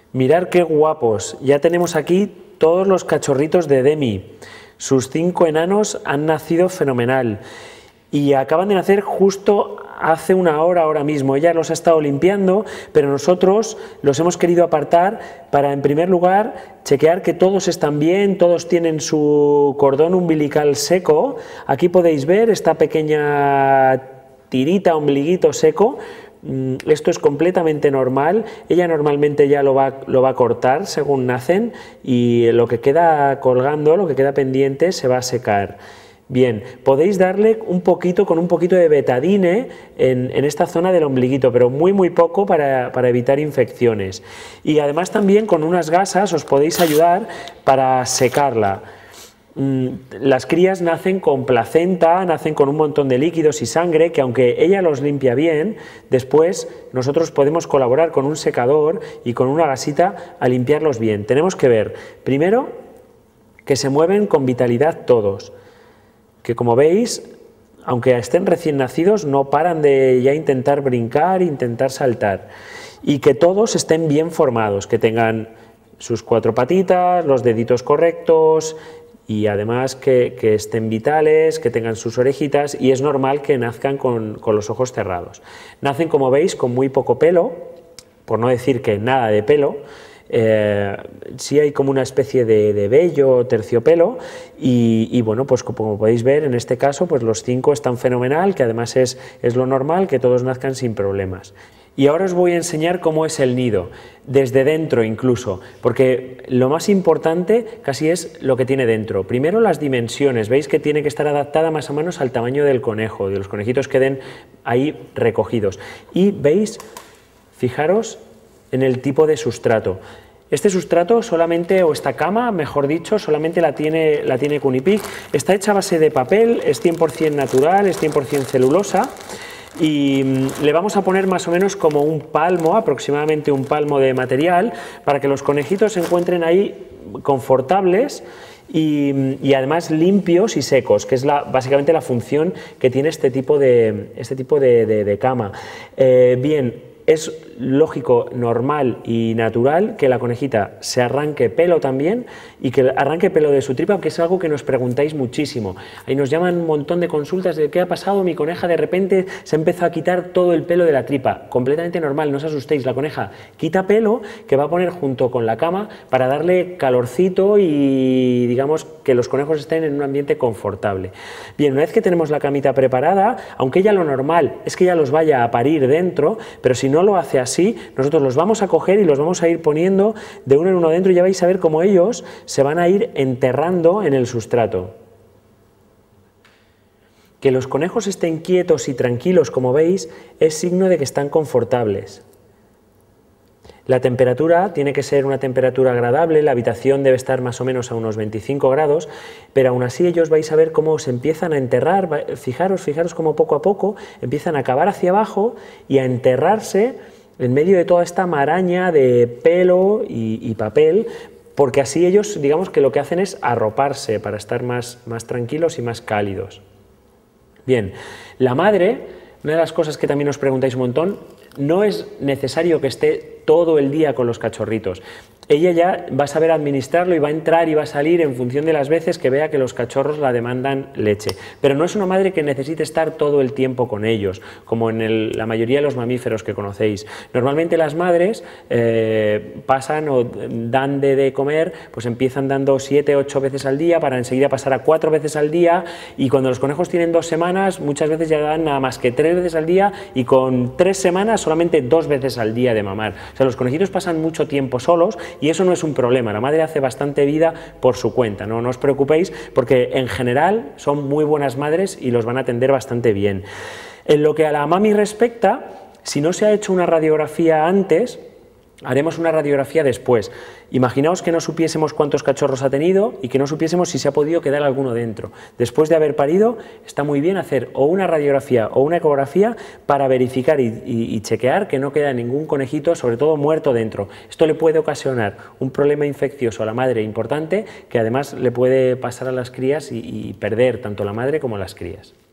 Mirad qué guapos, ya tenemos aquí todos los cachorritos de Demi. Sus 5 enanos han nacido fenomenal y acaban de nacer justo hace una hora ahora mismo. Ella los ha estado limpiando, pero nosotros los hemos querido apartar para, en primer lugar, chequear que todos están bien, todos tienen su cordón umbilical seco. Aquí podéis ver esta pequeña tirita, ombliguito seco. Esto es completamente normal. Ella normalmente ya lo va a cortar según nacen y lo que queda colgando, lo que queda pendiente, se va a secar. Bien, podéis darle un poquito, con un poquito de betadine en esta zona del ombliguito, pero muy poco para evitar infecciones. Y además también con unas gasas os podéis ayudar para secarla. Las crías nacen con placenta, nacen con un montón de líquidos y sangre que, aunque ella los limpia bien, después nosotros podemos colaborar con un secador y con una gasita a limpiarlos bien. Tenemos que ver, primero, que se mueven con vitalidad todos, que como veis, aunque estén recién nacidos, no paran de ya intentar brincar, intentar saltar, y que todos estén bien formados, que tengan sus 4 patitas, los deditos correctos, y además que estén vitales, que tengan sus orejitas, y es normal que nazcan con los ojos cerrados. Nacen, como veis, con muy poco pelo, por no decir que nada de pelo. Sí hay como una especie de vello, terciopelo, y bueno, pues como podéis ver, en este caso pues los 5 están fenomenal, que además es lo normal que todos nazcan sin problemas. Y ahora os voy a enseñar cómo es el nido, desde dentro incluso, porque lo más importante casi es lo que tiene dentro. Primero las dimensiones, veis que tiene que estar adaptada más o menos al tamaño del conejo, de los conejitos queden ahí recogidos. Y veis, fijaros en el tipo de sustrato. Este sustrato solamente, o esta cama, mejor dicho, solamente la tiene Cunipic. Está hecha a base de papel, es 100% natural, es 100% celulosa. Y le vamos a poner más o menos como un palmo, aproximadamente un palmo de material, para que los conejitos se encuentren ahí confortables y además limpios y secos, que es básicamente la función que tiene este tipo de cama. Bien, es lógico, normal y natural que la conejita se arranque pelo también y que arranque pelo de su tripa, que es algo que nos preguntáis muchísimo. Ahí nos llaman un montón de consultas de qué ha pasado, mi coneja de repente se empezó a quitar todo el pelo de la tripa. Completamente normal, no os asustéis, la coneja quita pelo que va a poner junto con la cama para darle calorcito y digamos que los conejos estén en un ambiente confortable. Bien, una vez que tenemos la camita preparada, aunque ella lo normal es que ella los vaya a parir dentro, pero si no lo hace así, nosotros los vamos a coger y los vamos a ir poniendo de uno en uno dentro y ya vais a ver cómo ellos se van a ir enterrando en el sustrato. Que los conejos estén quietos y tranquilos, como veis, es signo de que están confortables. La temperatura tiene que ser una temperatura agradable, la habitación debe estar más o menos a unos 25 grados, pero aún así ellos vais a ver cómo se empiezan a enterrar, fijaros cómo poco a poco empiezan a cavar hacia abajo y a enterrarse en medio de toda esta maraña de pelo y papel, porque así ellos, digamos que lo que hacen es arroparse para estar más tranquilos y más cálidos. Bien, la madre, una de las cosas que también os preguntáis un montón, no es necesario que esté todo el día con los cachorritos. Ella ya va a saber administrarlo y va a entrar y va a salir en función de las veces que vea que los cachorros la demandan leche. Pero no es una madre que necesite estar todo el tiempo con ellos, como en la mayoría de los mamíferos que conocéis. Normalmente las madres pasan o dan de comer, pues empiezan dando 7 o 8 veces al día para enseguida pasar a 4 veces al día, y cuando los conejos tienen 2 semanas, muchas veces ya dan nada más que 3 veces al día, y con 3 semanas solamente 2 veces al día de mamar. O sea, los conejitos pasan mucho tiempo solos y eso no es un problema, la madre hace bastante vida por su cuenta, no os preocupéis porque en general son muy buenas madres y los van a atender bastante bien. En lo que a la mami respecta, si no se ha hecho una radiografía antes, haremos una radiografía después. Imaginaos que no supiésemos cuántos cachorros ha tenido y que no supiésemos si se ha podido quedar alguno dentro. Después de haber parido, está muy bien hacer o una radiografía o una ecografía para verificar y chequear que no queda ningún conejito, sobre todo muerto, dentro. Esto le puede ocasionar un problema infeccioso a la madre importante, que además le puede pasar a las crías y perder tanto la madre como las crías.